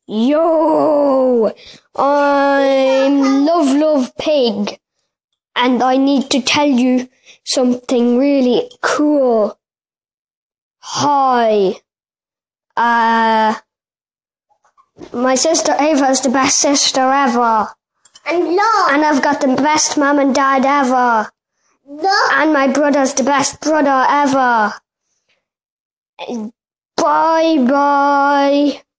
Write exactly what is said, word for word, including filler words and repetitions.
Yo, I'm Love Love Pig, and I need to tell you something really cool. Hi. Uh, my sister Ava's the best sister ever. And love. And I've got the best mum and dad ever. Love. And my brother's the best brother ever. Bye bye.